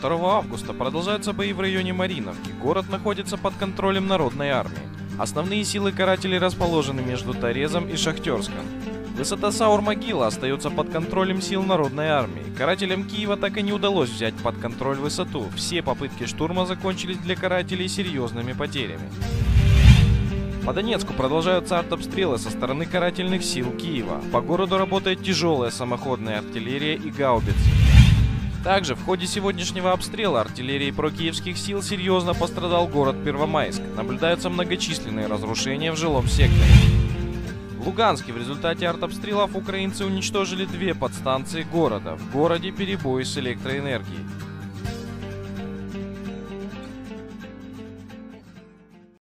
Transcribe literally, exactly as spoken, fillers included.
второго августа продолжаются бои в районе Мариновки. Город находится под контролем Народной армии. Основные силы карателей расположены между Торезом и Шахтерском. Высота Саур-Могила остается под контролем сил Народной армии. Карателям Киева так и не удалось взять под контроль высоту. Все попытки штурма закончились для карателей серьезными потерями. По Донецку продолжаются артобстрелы со стороны карательных сил Киева. По городу работает тяжелая самоходная артиллерия и гаубицы. Также в ходе сегодняшнего обстрела артиллерии прокиевских сил серьезно пострадал город Первомайск. Наблюдаются многочисленные разрушения в жилом секторе. В Луганске в результате артобстрелов украинцы уничтожили две подстанции города. В городе перебои с электроэнергией.